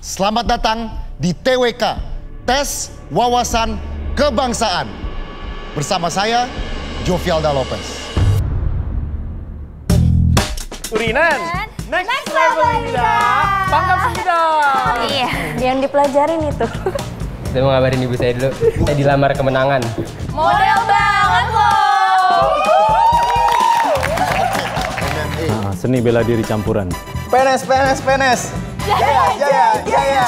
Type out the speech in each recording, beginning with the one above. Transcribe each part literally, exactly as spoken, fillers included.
Selamat datang di T W K, Tes Wawasan Kebangsaan. Bersama saya, Jovialda Lopez. Urinan, next, next level Ida, pangkap semidang. Iya, yang dipelajarin itu. Saya mau ngabarin ibu saya dulu, saya dilamar kemenangan. Model banget loh. Nah, seni bela diri campuran. P N S, P N S, P N S. Jaya, jaya, jaya.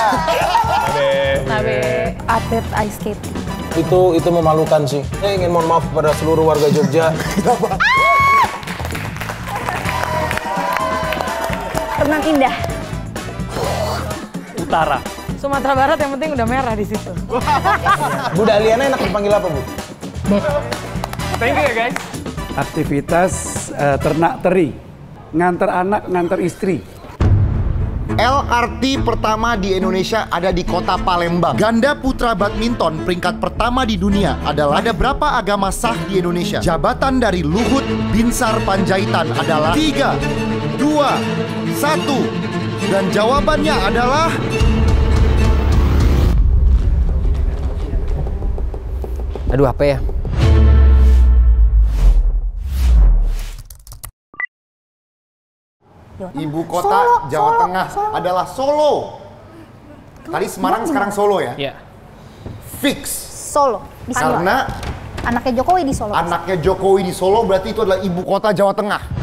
Nabe, atlet ice skating. Itu itu memalukan sih. Saya ingin mohon maaf kepada seluruh warga Jogja. Renang Indah. Utara. Sumatera Barat yang penting udah merah di situ. Bu Dahliana enak dipanggil apa, Bu? Thank you ya guys. Aktivitas uh, ternak teri. Nganter anak, nganter istri. L R T pertama di Indonesia ada di kota Palembang. Ganda putra badminton peringkat pertama di dunia adalah, ada berapa agama sah di Indonesia? Jabatan dari Luhut Binsar Panjaitan adalah tiga, dua, satu. Dan jawabannya adalah Aduh, apa ya? ibu kota Solo, Jawa Solo, Tengah Solo. adalah Solo. Tadi Semarang, sekarang Solo ya? Iya. Fix. Solo. Di Solo. Karena anaknya Jokowi di Solo. Anaknya Jokowi di Solo berarti itu adalah ibu kota Jawa Tengah.